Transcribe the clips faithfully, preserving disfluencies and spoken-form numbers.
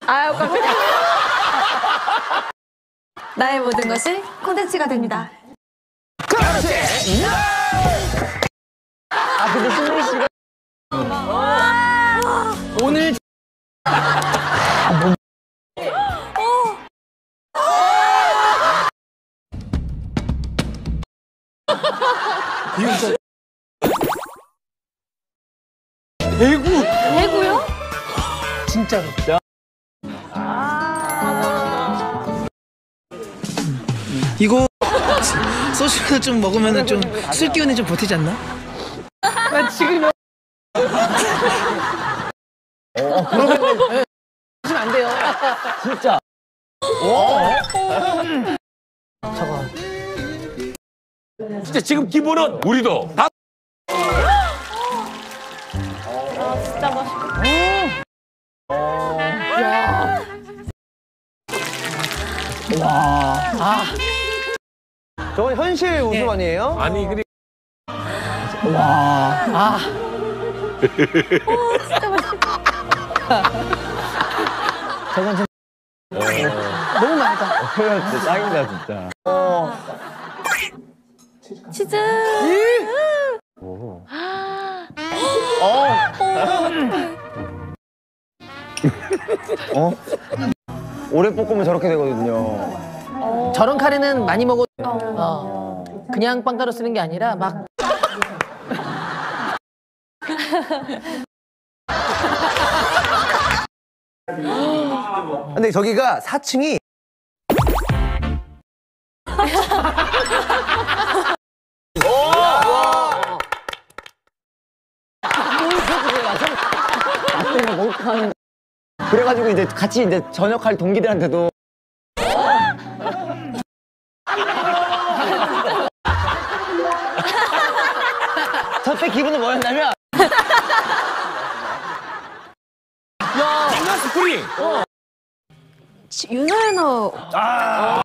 아유, 깜짝이야. 나의 모든 것이 콘텐츠가 됩니다. 그렇지! 아, 근데 신동희 씨가. 오늘. 아, 뭐. 대구! 대구요? 진짜로. 아. 이거 소주를 좀 먹으면 좀 술 기운이 좀 버티지 않나? 나 지금. 어, 그러면 하시면 안 돼요. 진짜. 오. 저거. 진짜 지금 기분은 우리도 다. 아, 진짜 맛있겠다. 야. 와. 아. 저건 현실 웃음 네. 아니에요? 아니 그리. 와. 아. 오, 진짜 맛있겠다. 저건 진짜. 어. 너무 많다. 진짜 짱이다 진짜. 어. 치즈. 오. 어. 어? 오래 볶으면 저렇게 되거든요. 어. 저런 카레는 많이 먹어. 어. 그냥 빵가루 쓰는 게 아니라 막. 근데 저기가 사 층이 그래가지고 이제 같이 이제 전역할 동기들한테도 저때 기분은 뭐였냐면 야, 장난 스프링. 어. 윤호연호. 아.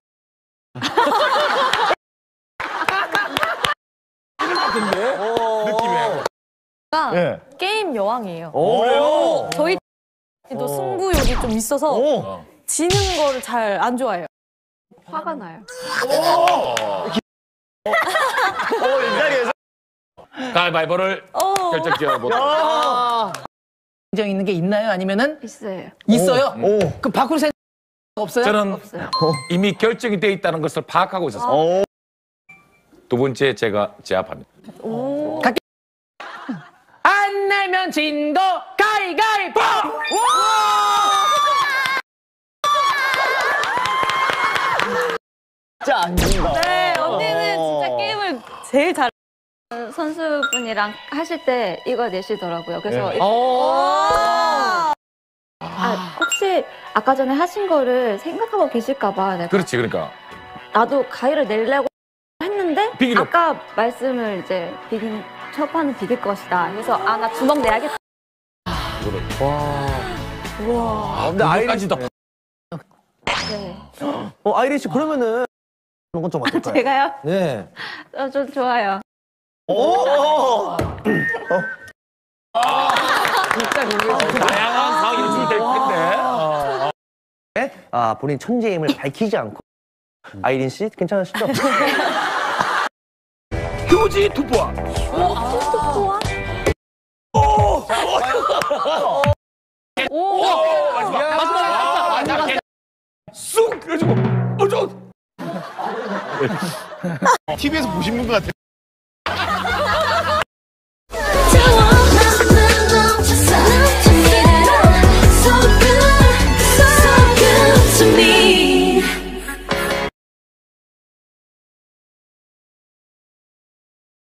같은데 느낌에. 가 예. 게임 여왕이에요. 오. 저희 도 승부욕이 좀 있어서 오. 지는 거를 잘 안 좋아해요. 화가 나요. 오. 어, 이 자리에서 가위바위보를 어. 결정지어 못. 인정 있는 게 있나요? 아니면은 있어요. 있어요? 오. 그 바꿀 생각 없어요? 저는 없어요. 이미 결정이 돼 있다는 것을 파악하고 있었어요. 오. 두 번째 제가 제압합니다. 오. 갈게. 안 내면 진 거 가위가위보! 진짜 안 된다. 네, 언니는 진짜 게임을 제일 잘. 선수분이랑 하실 때 이거 내시더라고요. 그래서 네. 오. 아, 혹시 아까 전에 하신 거를 생각하고 계실까봐 내가 그렇지, 그러니까. 나도 가위를 내려고 했는데 비기로. 아까 말씀을 이제 비긴 첫 판은 비길 것이다. 그래서 아, 나 주먹 내야겠다. 와. 우와. 아, 근데 아이린 아이까지도. 네. 어, 아이린 씨 그러면은 그런 건 좀 어떨까요? 제가요? 네. 어, 좀 좋아요. 오! 진짜 궁금해. 다양한 상황이 연출될 텐데. 어. 네? 아, 본인 천재임을 밝히지 않고 아이린 씨 괜찮으시죠? 휴지 투포와. 오. 오. 마지막 마지막 마지막 쑥 그래가지고 어저. 티비에서 보신 분 같아.